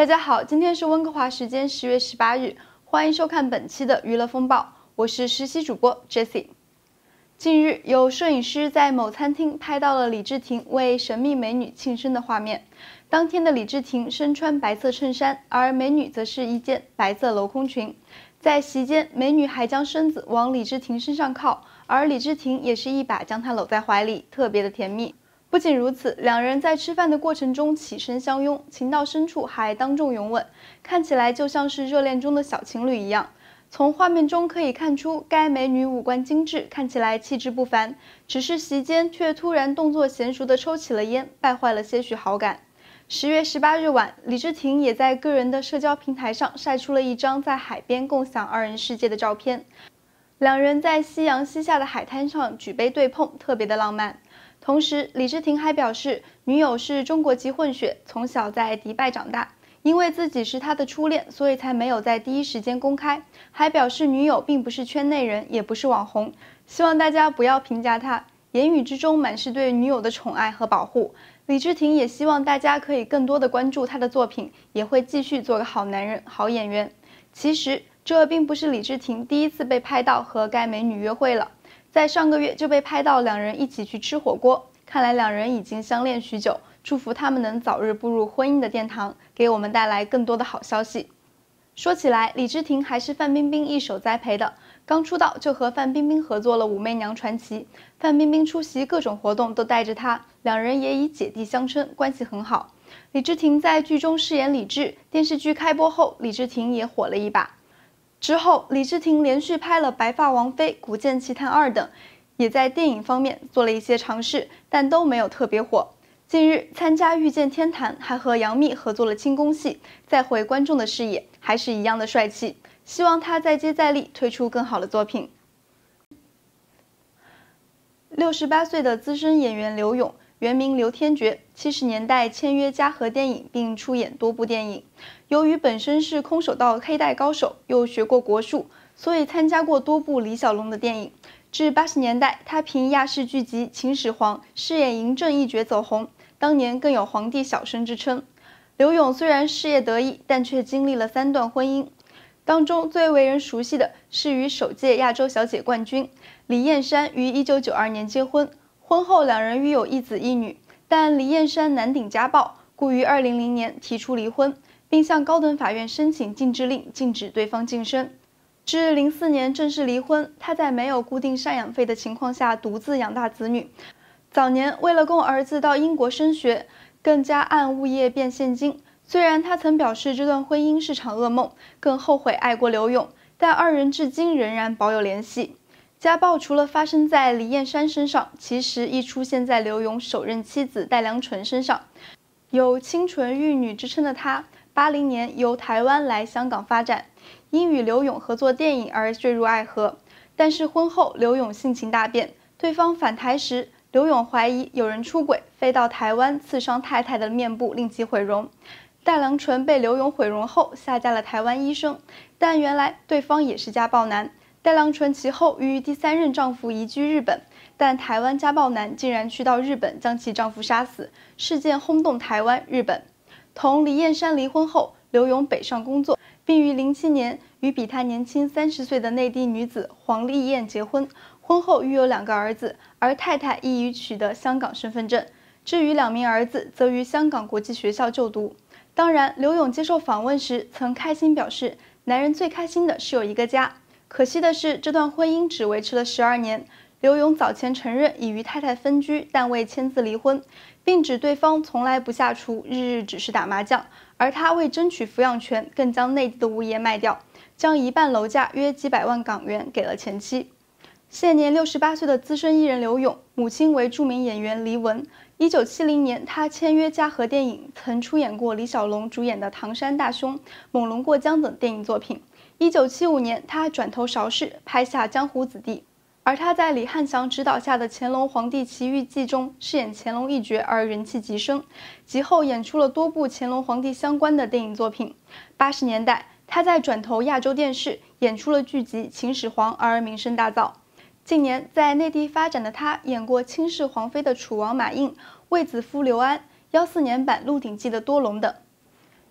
大家好，今天是温哥华时间10月18日，欢迎收看本期的娱乐风暴，我是实习主播 Jessie。近日，有摄影师在某餐厅拍到了李治廷为神秘美女庆生的画面。当天的李治廷身穿白色衬衫，而美女则是一件白色镂空裙。在席间，美女还将身子往李治廷身上靠，而李治廷也是一把将她搂在怀里，特别的甜蜜。不仅如此，两人在吃饭的过程中起身相拥，情到深处还当众拥吻，看起来就像是热恋中的小情侣一样。从画面中可以看出，该美女五官精致，看起来气质不凡，只是席间却突然动作娴熟地抽起了烟，败坏了些许好感。10月18日晚，李治廷也在个人的社交平台上晒出了一张在海边共享二人世界的照片，两人在夕阳西下的海滩上举杯对碰，特别的浪漫。同时，李治廷还表示，女友是中国籍混血，从小在迪拜长大，因为自己是他的初恋，所以才没有在第一时间公开。还表示女友并不是圈内人，也不是网红，希望大家不要评价他，言语之中满是对女友的宠爱和保护。李治廷也希望大家可以更多的关注他的作品，也会继续做个好男人、好演员。其实，这并不是李治廷第一次被拍到和该美女约会了。在上个月就被拍到两人一起去吃火锅，看来两人已经相恋许久，祝福他们能早日步入婚姻的殿堂，给我们带来更多的好消息。说起来，李治廷还是范冰冰一手栽培的，刚出道就和范冰冰合作了《武媚娘传奇》，范冰冰出席各种活动都带着她，两人也以姐弟相称，关系很好。李治廷在剧中饰演李治，电视剧开播后，李治廷也火了一把。之后，李治廷连续拍了《白发王妃》《古剑奇谭2》等，也在电影方面做了一些尝试，但都没有特别火。近日参加《遇见天坛》，还和杨幂合作了轻功戏，再回观众的视野，还是一样的帅气。希望他再接再厉，推出更好的作品。68岁的资深演员刘勇，原名刘天爵，70年代签约嘉禾电影，并出演多部电影。由于本身是空手道黑带高手，又学过国术，所以参加过多部李小龙的电影。至80年代，他凭亚视剧集《秦始皇》饰演嬴政一角走红，当年更有皇帝小生之称。刘勇虽然事业得意，但却经历了3段婚姻，当中最为人熟悉的是与首届亚洲小姐冠军李艳珊于1992年结婚，婚后两人育有1子1女，但李艳珊难顶家暴，故于2000年提出离婚，并向高等法院申请禁制令，禁止对方晋升。至04年正式离婚，他在没有固定赡养费的情况下独自养大子女。早年为了供儿子到英国升学，更加按物业变现金。虽然他曾表示这段婚姻是场噩梦，更后悔爱过刘勇，但二人至今仍然保有联系。家暴除了发生在李艳珊身上，其实亦出现在刘勇首任妻子戴良纯身上。有清纯玉女之称的她，80年由台湾来香港发展，因与刘勇合作电影而坠入爱河。但是婚后刘勇性情大变，对方返台时，刘勇怀疑有人出轨，飞到台湾刺伤太太的面部，令其毁容。戴良纯被刘勇毁容后下嫁了台湾医生，但原来对方也是家暴男。戴良纯其后与第3任丈夫移居日本，但台湾家暴男竟然去到日本将其丈夫杀死，事件轰动台湾、日本。同李艳珊离婚后，刘勇北上工作，并于07年与比他年轻30岁的内地女子黄丽燕结婚，婚后育有2个儿子，而太太亦已取得香港身份证。至于2名儿子，则于香港国际学校就读。当然，刘勇接受访问时曾开心表示，男人最开心的是有一个家。可惜的是，这段婚姻只维持了12年。刘勇早前承认已与太太分居，但未签字离婚，并指对方从来不下厨，日日只是打麻将，而他为争取抚养权，更将内地的物业卖掉，将一半楼价约几百万港元给了前妻。现年68岁的资深艺人刘勇，母亲为著名演员黎雯。1970年，他签约嘉禾电影，曾出演过李小龙主演的《唐山大兄》《猛龙过江》等电影作品。1975年，他转投邵氏，拍下《江湖子弟》，而他在李翰祥执导下的《乾隆皇帝奇遇记》中饰演乾隆一角而人气急升，其后演出了多部乾隆皇帝相关的电影作品。80年代，他在转投亚洲电视，演出了剧集《秦始皇》而名声大噪。近年在内地发展的他，演过倾世皇妃的楚王马胤、卫子夫刘安、14年版《鹿鼎记》的多隆等。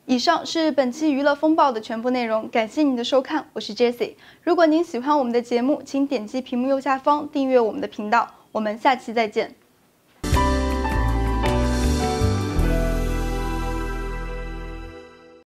以上是本期娱乐风暴的全部内容，感谢您的收看，我是 Jessie。如果您喜欢我们的节目，请点击屏幕右下方订阅我们的频道，我们下期再见。